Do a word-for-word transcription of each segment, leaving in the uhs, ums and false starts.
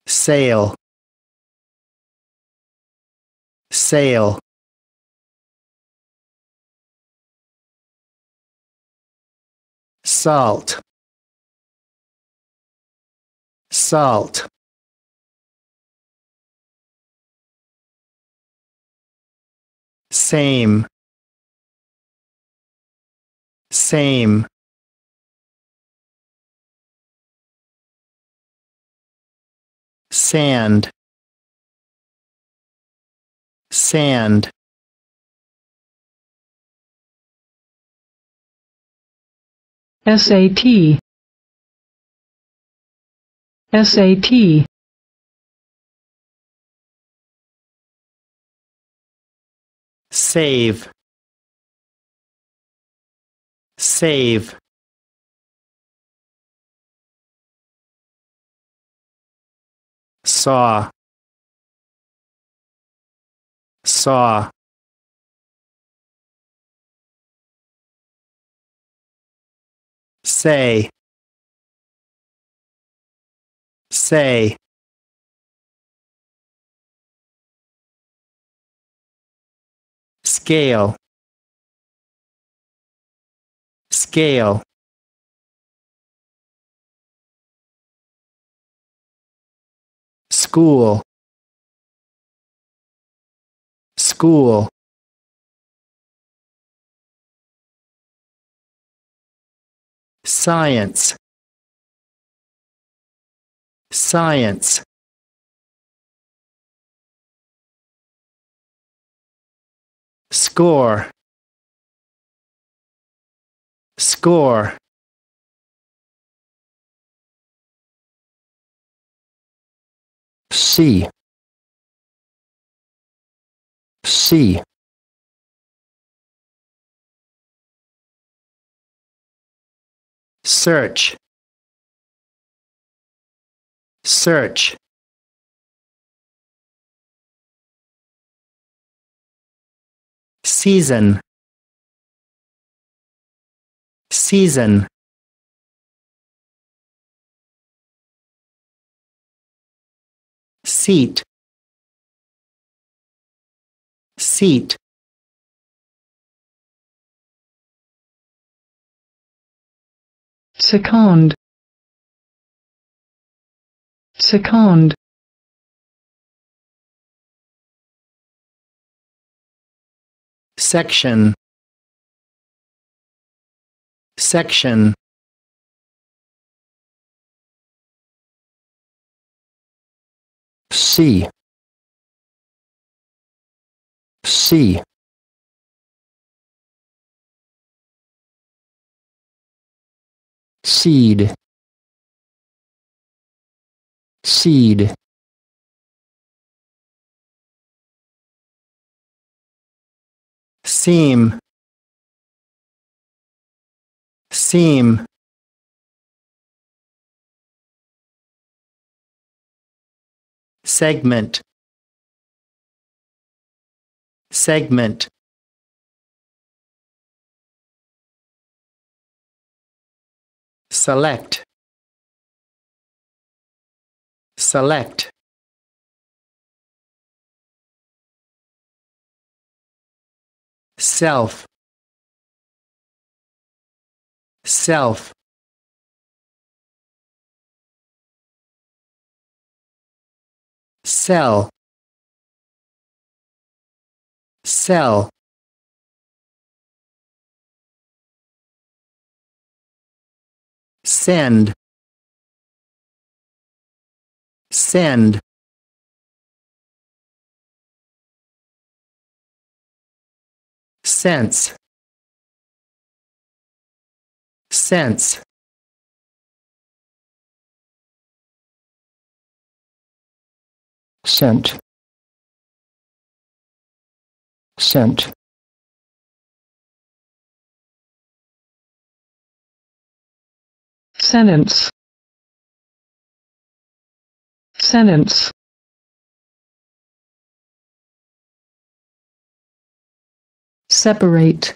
Sail, sail. Salt, salt. Same, same. Sand, sand. S A T, S A T. Save, save. Saw, saw. Say, say. Scale, scale. School, school. Science, science. Score, score. See, see. Search, search. Season, season. Seat, seat. Second, second. Section, section. See, see. Seed, seed. Seam, seam. Segment, segment. Select, select. Self, self. Sell, sell. Send, send. Sense, sense. Scent, scent. Sentence, sentence. Separate,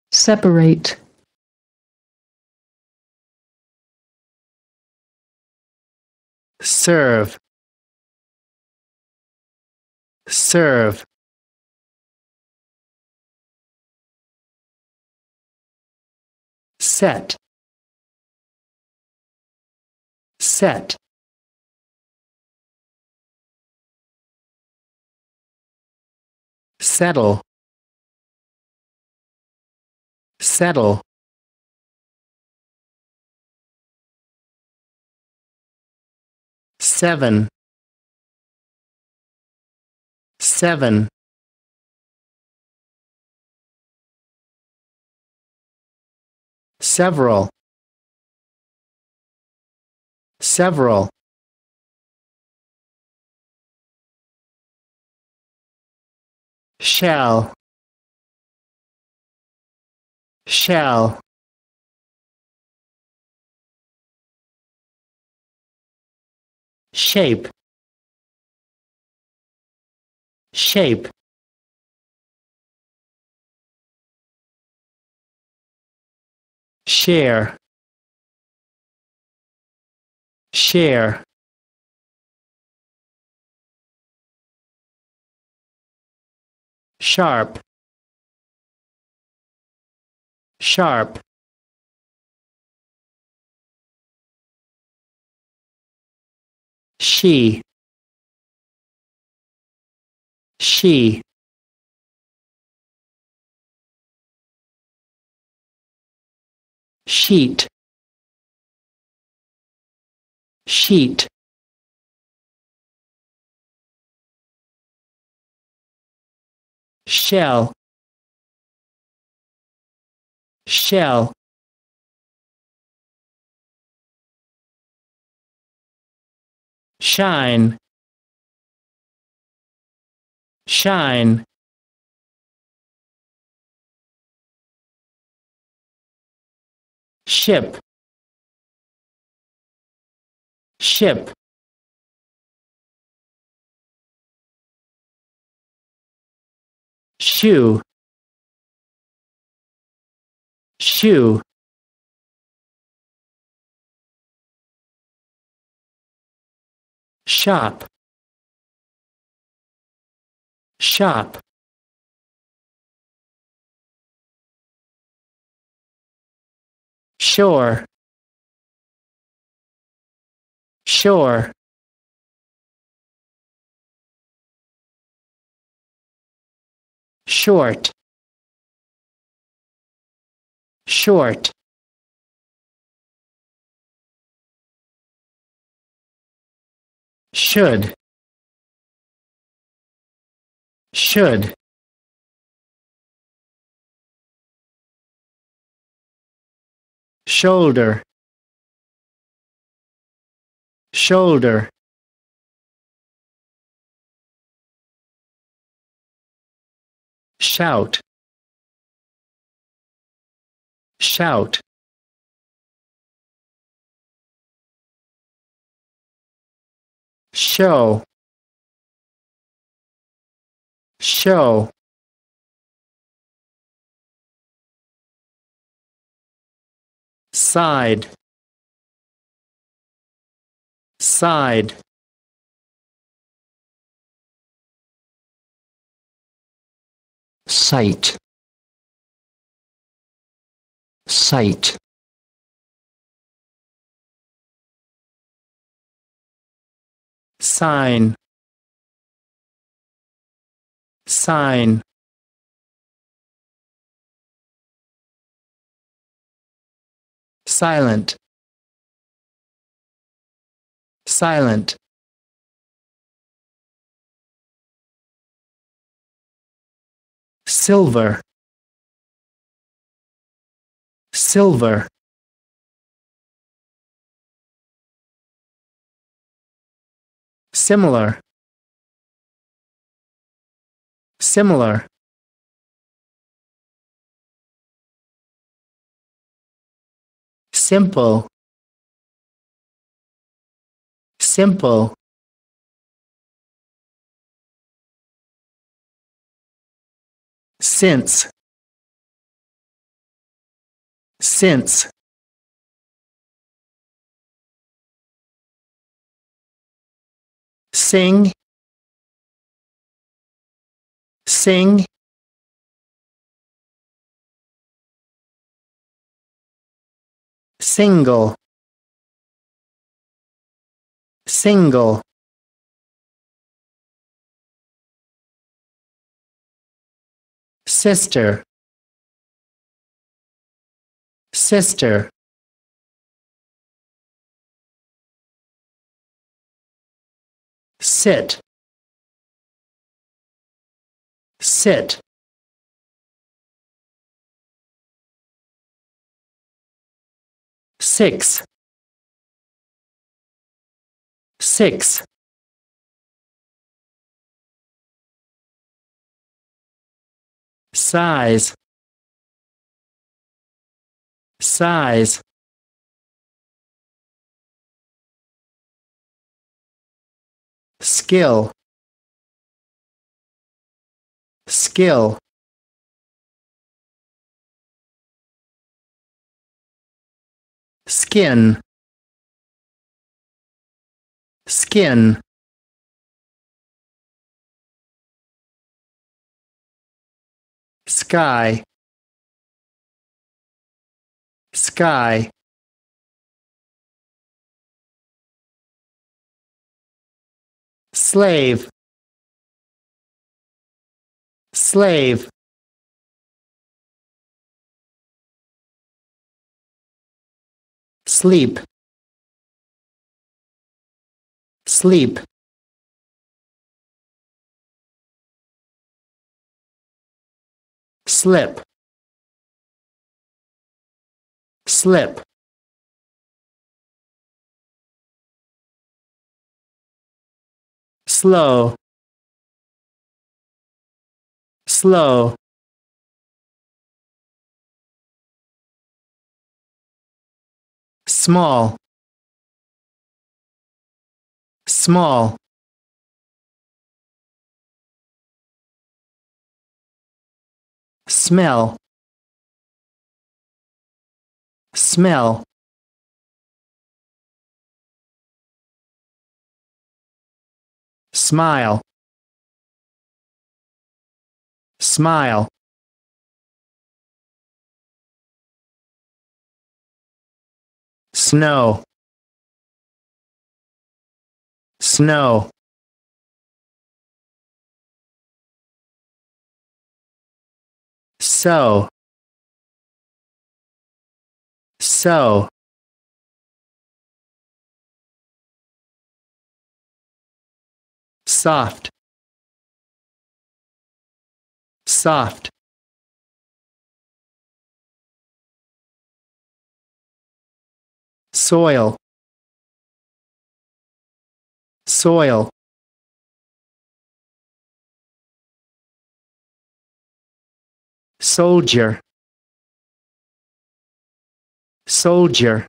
separate. serve, serve, set, set, settle, settle, seven, seven, several, several, shall, shall, shape, shape, share, share, sharp, sharp, she, she, sheet, sheet, shell, shell, shine, shine, ship, ship, shoe, shoe, shop, shop, shore, shore, short, short, should, should, shoulder, shoulder, shout, shout, show, show, side, side, sight, sight, sign, sign, silent, silent, silver, silver, similar, similar, simple, simple, since, since, sing, sing, single, single, sister, sister, sit, sit, six, six, size, size, skill, skill, skin, skin, sky, sky, slave, slave, sleep, sleep, slip, slip, slow, slow, small, small, smell, smell, smile, smile, snow, snow, so, so, soft, soft, soil, soil, soldier, soldier,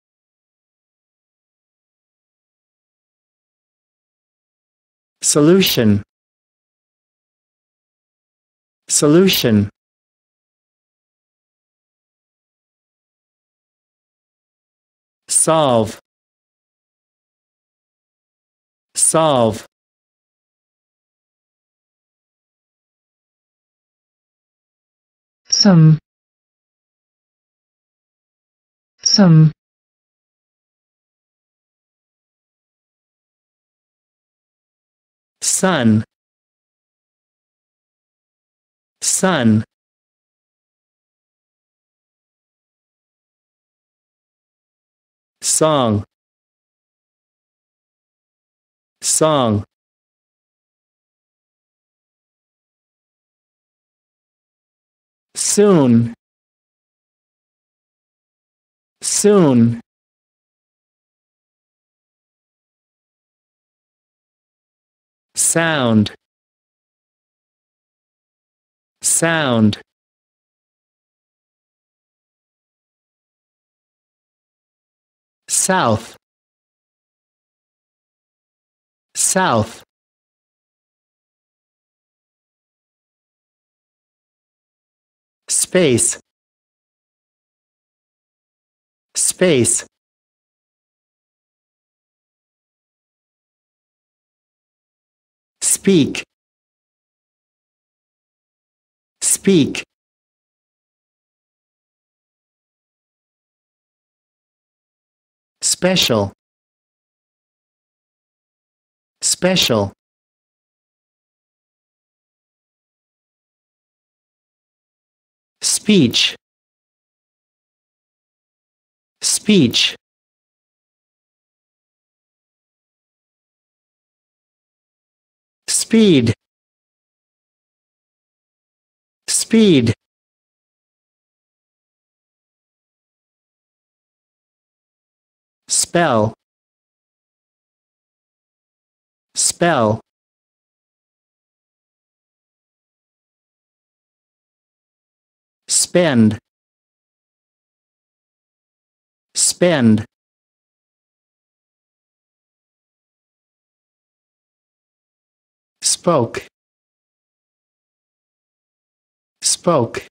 solution, solution, solve, solve, some, some, sun, sun, song, song, soon, soon, sound, sound, south, south, space, space, speak, speak, special, special, speech, speech, speed, speed, spell, spell, spend, spend, spoke, spoke,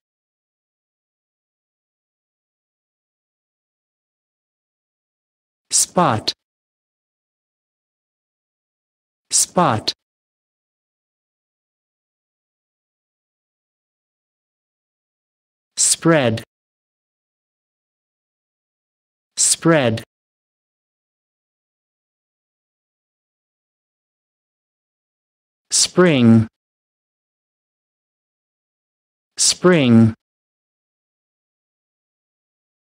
spot, spot, spread, spread, spring, spring,